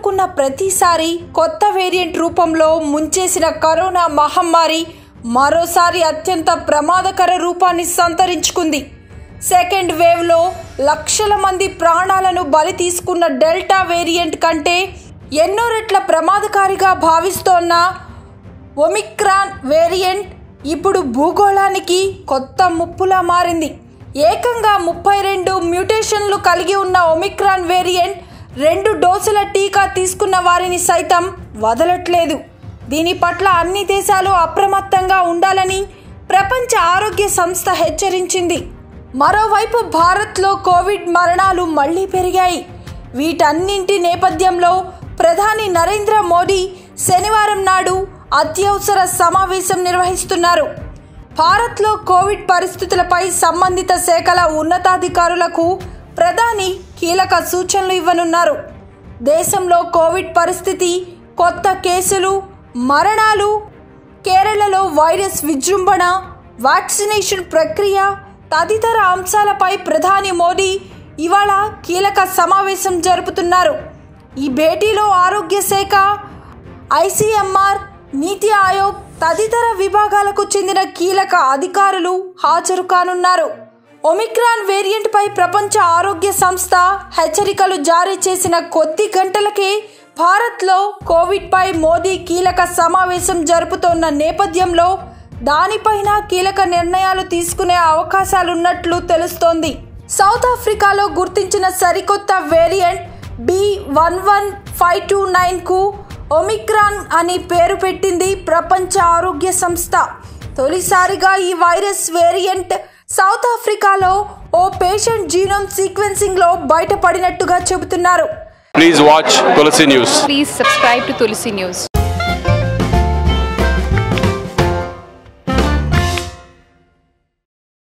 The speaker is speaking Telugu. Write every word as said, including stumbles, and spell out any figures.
అనుకున్న ప్రతిసారి కొత్త వేరియంట్ రూపంలో ముంచేసిన కరోనా మహమ్మారి మరోసారి అత్యంత ప్రమాదకర రూపాన్ని సంతరించుకుంది. సెకండ్ వేవ్లో లక్షల మంది ప్రాణాలను బలి తీసుకున్న డెల్టా వేరియంట్ కంటే ఎన్నో రెట్ల ప్రమాదకారిగా భావిస్తోన్న ఒమిక్రాన్ వేరియంట్ ఇప్పుడు భూగోళానికి కొత్త ముప్పులా మారింది. ఏకంగా ముప్పై రెండు మ్యూటేషన్లు కలిగి ఉన్న ఒమిక్రాన్ వేరియంట్ రెండు డోసుల టీకా తీసుకున్న వారిని సైతం వదలట్లేదు. దీని పట్ల అన్ని దేశాలు అప్రమత్తంగా ఉండాలని ప్రపంచ ఆరోగ్య సంస్థ హెచ్చరించింది. మరోవైపు భారత్లో కోవిడ్ మరణాలు మళ్లీ పెరిగాయి. వీటన్నింటి నేపథ్యంలో ప్రధాని నరేంద్ర మోడీ శనివారం నాడు అత్యవసర సమావేశం నిర్వహిస్తున్నారు. భారత్లో కోవిడ్ పరిస్థితులపై సంబంధిత శాఖల ఉన్నతాధికారులకు ప్రధాని కీలక సూచనలు ఇవ్వనున్నారు. దేశంలో కోవిడ్ పరిస్థితి, కొత్త కేసులు, మరణాలు, కేరళలో వైరస్ విజృంభణ, వ్యాక్సినేషన్ ప్రక్రియ తదితర అంశాలపై ప్రధాని మోడీ ఇవాళ కీలక సమావేశం జరుపుతున్నారు. ఈ భేటీలో ఆరోగ్య శాఖ, ఐసీఎంఆర్, నీతి ఆయోగ్ తదితర విభాగాలకు చెందిన కీలక అధికారులు హాజరు కానున్నారు. ఒమిక్రాన్ వేరియంట్ పై ప్రపంచ ఆరోగ్య సంస్థ హెచ్చరికలు జారీ చేసిన కొద్ది గంటలకే భారత్లో కోవిడ్ పై మోదీ కీలక సమావేశం జరుపుతోన్న నేపథ్యంలో దానిపైన కీలక నిర్ణయాలు తీసుకునే అవకాశాలున్నట్లు తెలుస్తోంది. సౌత్ ఆఫ్రికాలో గుర్తించిన సరికొత్త variant B one one five two nine కు ఒమిక్రాన్ అని పేరు పెట్టింది ప్రపంచ ఆరోగ్య సంస్థ. తొలిసారిగా ఈ వైరస్ వేరియంట్ సౌత్ ఆఫ్రికాలో ఓ పేషెంట్ జీనోమ్ సీక్వెన్సింగ్ లో బయటపడినట్టుగా చెబుతున్నారు. Please watch Tulasi News. Please subscribe to Tulasi News.